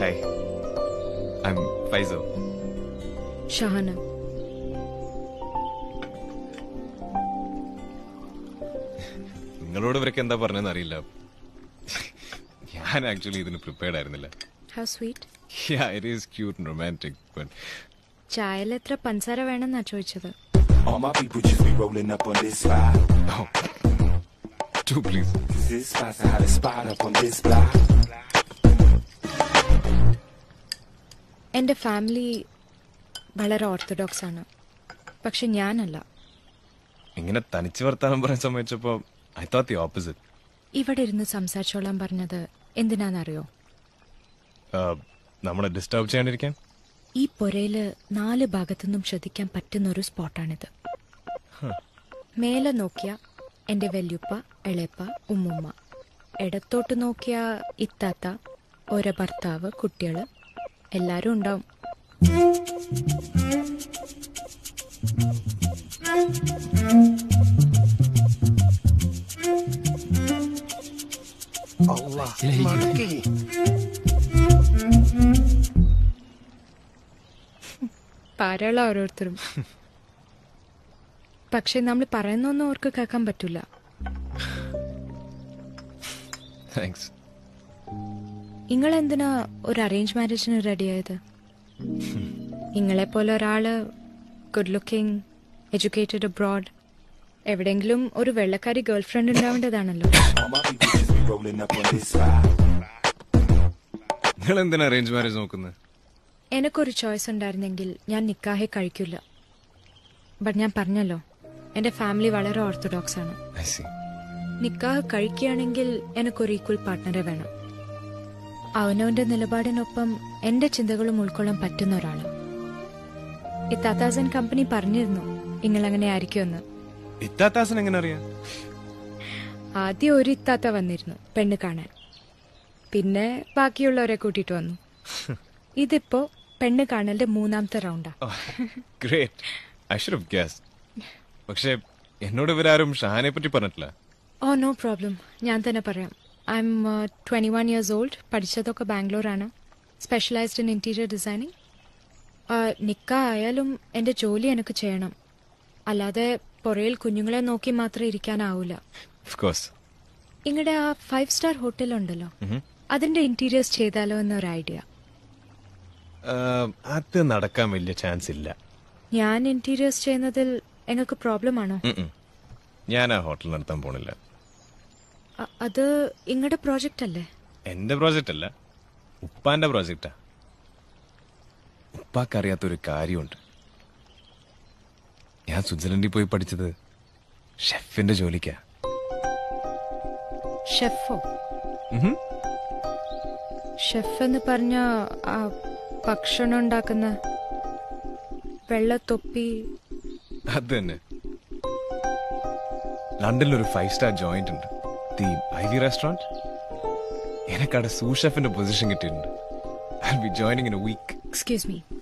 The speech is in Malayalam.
Hi. I'm Faisal. Shahana. നിങ്ങളോട് ഇവരൊക്കെ എന്താ പറഞ്ഞതെന്ന് അറിയില്ല. ഞാൻ ആക്ച്വലി ഇതിന് പ്രിപ്പയർഡ് ആയിരുന്നില്ല. How sweet. Yeah, it is cute and romantic, but ചായയിൽ എത്ര പഞ്ചസാര വേണമെന്നാ ചോദിച്ചത്. All my people just be rolling up on this spot. oh. Two, please. This spot's the hottest spot up on this block. എൻ്റെ ഫാമിലി വളരെ ഓർത്തഡോക്സ് ആണ്, പക്ഷെ ഞാനല്ല. ഇങ്ങനെ തനിച്ച് വർത്താനം പറയാൻ സമ്മതിച്ചപ്പോ I thought the opposite. ഇവിടെ ഇരുന്ന് സംസാരിച്ചോളാൻ പറഞ്ഞത് എന്തിനാണെന്നറിയോ? നമ്മളെ ഡിസ്റ്റർബ് ചെയ്യാണ്ടിരിക്കാൻ. ഈ പുരയില് 4 ഭാഗത്തുനിന്നും ശ്രദ്ധിക്കാൻ പറ്റുന്ന ഒരു സ്പോട്ടാണിത്. മേലെ നോക്കിയ എൻ്റെ വല്യുപ്പ, എളയപ്പ, ഉമ്മുമ്മ. ഇടത്തോട്ട് നോക്കിയ ഇത്താത്ത, ഓരോ ഭർത്താവ്, കുട്ടികള് എല്ലാരും ഉണ്ടാവും. പാരള ഓരോരുത്തരും. പക്ഷെ നമ്മൾ പറയുന്നൊന്നും അവർക്ക് കേൾക്കാൻ പറ്റൂല. താങ്ക്സ്. നിങ്ങൾ എന്തിനാ ഒരു അറേഞ്ച് മാരേജിന് റെഡിയായത്? നിങ്ങളെ പോലെ ഒരാള് ഗുഡ് ലുക്കിംഗ്, എഡ്യൂക്കേറ്റഡ് അബ്രോഡ്, എവിടെയെങ്കിലും ഒരു വെള്ളക്കാരി ഗേൾ ഫ്രണ്ട് ഉണ്ടാവേണ്ടതാണല്ലോ. നിങ്ങൾ എന്തിനാ അറേഞ്ച് മാരേജ് നോക്കുന്നത്? എനിക്കൊരു ചോയ്സ് ഉണ്ടായിരുന്നെങ്കിൽ ഞാൻ നിക്കാഹെ കഴിക്കില്ല. ബട്ട് ഞാൻ പറഞ്ഞല്ലോ, എന്റെ ഫാമിലി വളരെ ഓർത്തഡോക്സ് ആണ്. നിക്കാഹ് കഴിക്കുകയാണെങ്കിൽ എനിക്കൊരു ഈക്വൽ പാർട്ട്ണറെ വേണം. അവനവന്റെ നിലപാടിനൊപ്പം എന്റെ ചിന്തകളും ഉൾക്കൊള്ളാൻ പറ്റുന്ന ഒരാള്. ഇത്താത്താസൻ കമ്പനി പറഞ്ഞിരുന്നു നിങ്ങൾ അങ്ങനെ ആയിരിക്കുമെന്ന്. ഇത്താത്താസൻ എങ്ങനെ അറിയാം? ആദ്യം ഒരു ഇത്താത്ത വന്നിരുന്നു പെണ്ണ് കാണാൻ, പിന്നെ ബാക്കിയുള്ളവരെ കൂട്ടിട്ട് വന്നു. ഇതിപ്പോ പെണ്ണ് കാണലിന്റെ 3ാമത്തെ റൗണ്ടാ. Great. I should have guessed. പക്ഷേ എന്നോട് ഇവരാരും ഷഹാനെ പറ്റി പറഞ്ഞിട്ടില്ല. ഓ നോ പ്രോബ്ലം, ഞാൻ തന്നെ പറയാം. I am 21 years old. പഠിച്ചതൊക്കെ ബാംഗ്ലൂരാണ്. Specialised in interior designing. നിക്കാഹ് ആയാലും എന്റെ ജോലി എനിക്ക് ചെയ്യണം, അല്ലാതെ പുറയിൽ കുഞ്ഞുങ്ങളെ നോക്കി മാത്രം ഇരിക്കാനാവൂല. ഇങ്ങടെ ആ 5 star ഹോട്ടൽ ഉണ്ടല്ലോ, അതിന്റെ ഇന്റീരിയേഴ്സ് ചെയ്താലോ എന്നൊരു ഐഡിയ. അത് നടക്കാൻ വലിയ ചാൻസ് ഇല്ല. ഞാൻ ഇന്റീരിയേഴ്സ് ചെയ്യുന്നതിൽ നിങ്ങൾക്ക് പ്രോബ്ലം ആണോ? ഞാൻ ആ ഹോട്ടൽ നടത്താൻ പോണില്ല. അത് ഇങ്ങടെ പ്രോജക്റ്റ് അല്ലേ? എന്റെ പ്രോജക്റ്റ് അല്ല, ഉപ്പാന്റെ പ്രോജക്റ്റാ. ഉപ്പാക്കറിയാത്തൊരു കാര്യമുണ്ട്. ഞാൻ സ്വിറ്റ്സർലൻഡിൽ പോയി പഠിച്ചത് ഷെഫിന്റെ ജോലിക്കാ. ഷെഫോ? ഷെഫ് എന്ന് പറഞ്ഞ ഭക്ഷണം ഉണ്ടാക്കുന്ന വെള്ളത്തൊപ്പി? അത് തന്നെ. ലണ്ടനിൽ ഒരു 5 star ജോയിന്റ് ഉണ്ട്, ദി ഐവി റെസ്റ്റോറന്റ്. എനിക്കവിടെ സൂ ഷെഫിന്റെ പൊസിഷൻ കിട്ടിയിട്ടുണ്ട്. I'll be joining in a week. Excuse me.